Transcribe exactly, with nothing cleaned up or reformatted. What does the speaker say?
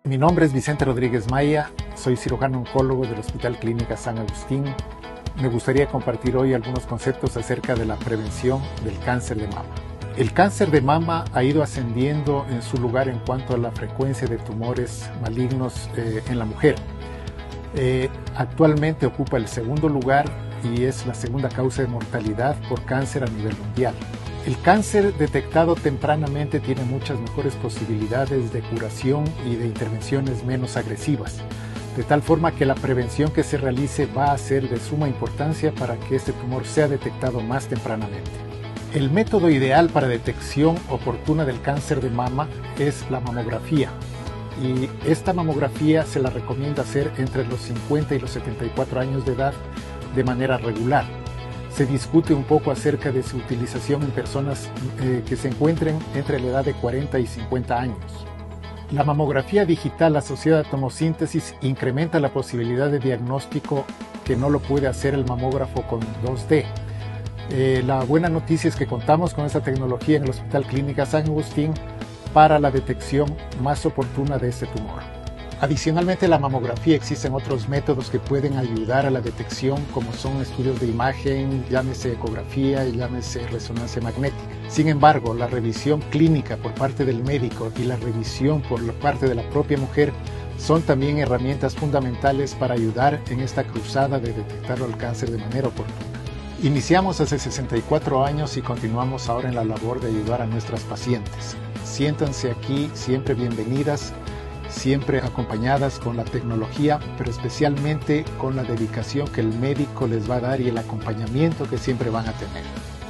Mi nombre es Vicente Rodríguez Maya, soy cirujano oncólogo del Hospital Clínica San Agustín. Me gustaría compartir hoy algunos conceptos acerca de la prevención del cáncer de mama. El cáncer de mama ha ido ascendiendo en su lugar en cuanto a la frecuencia de tumores malignos eh, en la mujer. Eh, actualmente ocupa el segundo lugar y es la segunda causa de mortalidad por cáncer a nivel mundial. El cáncer detectado tempranamente tiene muchas mejores posibilidades de curación y de intervenciones menos agresivas, de tal forma que la prevención que se realice va a ser de suma importancia para que este tumor sea detectado más tempranamente. El método ideal para detección oportuna del cáncer de mama es la mamografía, y esta mamografía se la recomienda hacer entre los cincuenta y los setenta y cuatro años de edad de manera regular. Se discute un poco acerca de su utilización en personas eh, que se encuentren entre la edad de cuarenta y cincuenta años. La mamografía digital asociada a tomosíntesis incrementa la posibilidad de diagnóstico que no lo puede hacer el mamógrafo con dos D. Eh, la buena noticia es que contamos con esta tecnología en el Hospital Clínica San Agustín para la detección más oportuna de este tumor. Adicionalmente a la mamografía existen otros métodos que pueden ayudar a la detección, como son estudios de imagen, llámese ecografía y llámese resonancia magnética. Sin embargo, la revisión clínica por parte del médico y la revisión por la parte de la propia mujer son también herramientas fundamentales para ayudar en esta cruzada de detectar el cáncer de manera oportuna. Iniciamos hace sesenta y cuatro años y continuamos ahora en la labor de ayudar a nuestras pacientes. Siéntanse aquí siempre bienvenidas, siempre acompañadas con la tecnología, pero especialmente con la dedicación que el médico les va a dar y el acompañamiento que siempre van a tener.